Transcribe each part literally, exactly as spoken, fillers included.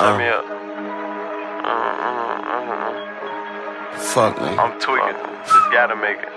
Turn me up. Fuck me. I'm tweaking. Just gotta make it.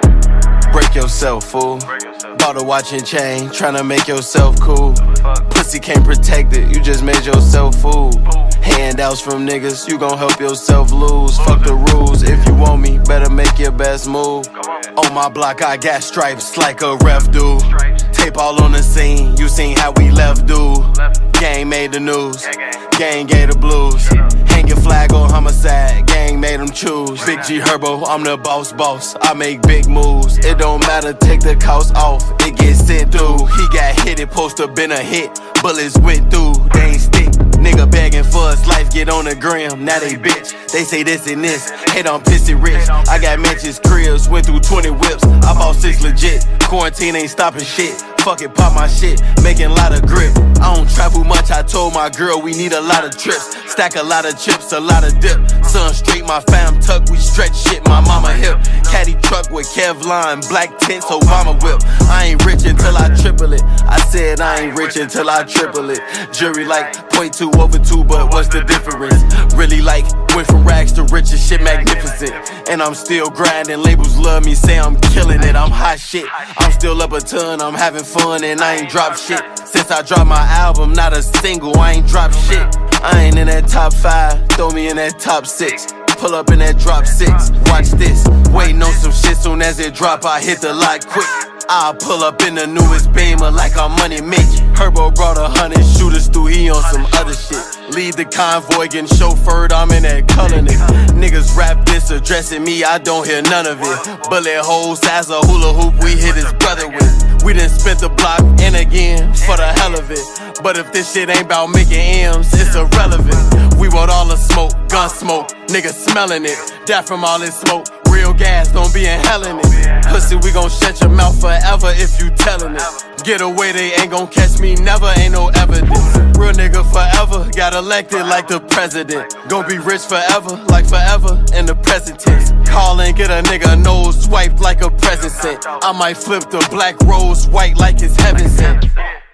Break yourself, fool. Break yourself. Bought a watch and chain, tryna make yourself cool. Fuck. Pussy can't protect it, you just made yourself fool. Handouts from niggas, you gon' help yourself lose. Fuck the rules, if you want me, better make your best move. On my block, I got stripes like a ref do. Tape all on the scene, you seen how we left dude. Gang made the news, gang gave the blues. Hang your flag on homicide, gang made them choose. Big G Herbo, I'm the boss boss, I make big moves. It don't matter, take the cost off, it gets sent through. He got hit, it supposed to been a hit, bullets went through, they ain't stick. Nigga begging for his life, get on the gram, now they bitch. They say this and this, hate on pissy rich. I got mansions, cribs, went through twenty whips. I bought six legit, quarantine ain't stopping shit. Fuck it, pop my shit, making a lot of grip. I don't travel much, I told my girl we need a lot of trips. Stack a lot of chips, a lot of dip. Sun straight, my fam tuck, we stretch shit, my mama hip. Caddy truck with Kevlar, black tints, Obama whip. I ain't rich until I triple it. I said I ain't rich until I triple it. Jury like point two over two, but what's the difference? Really like went from rags to riches, shit magnificent. And I'm still grinding, labels love me, say I'm killing it. I'm hot shit, I'm still up a ton, I'm having fun and I ain't dropped shit. Since I dropped my album, not a single, I ain't dropped shit. I ain't in that top five, throw me in that top six. Pull up in that drop six, watch this. Waiting on some shit, soon as it drop, I hit the lot quick. I'll pull up in the newest Beamer like I'm Money Mitch. Herbo brought a hundred shooters through, he on some other shit. Lead the convoy, getting chauffeured, I'm in that color nigga. Niggas rap this, addressing me, I don't hear none of it. Bullet holes, as a hula hoop, we hit his brother with. We done spent the block and again, for the hell of it. But if this shit ain't about making M's, it's irrelevant. We want all the smoke, gun smoke, niggas smelling it. Die from all this smoke, real gas, don't be inhaling it. Pussy, we gon' shut your mouth forever if you tellin' it. Get away, they ain't gon' catch me, never, ain't no evidence. Real nigga forever, got elected like the president. Gon' be rich forever, like forever in the present tense. Call and get a nigga nose swiped like a present sent. I might flip the black rose white like it's heaven sent.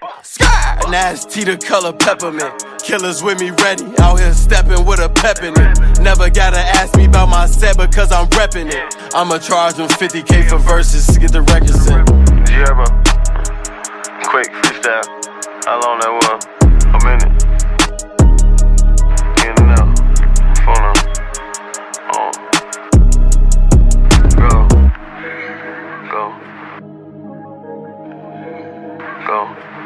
Sky! Nasty the color peppermint. Killers with me ready, out here stepping with a pep in it. Never gotta ask me about my set because I'm reppin' it. I'ma charge them fifty K for verses to get the record sent. Yeah, bro. Quick freestyle. How long that was? A minute. In and out. Phone on. Oh. Go. Go. Go.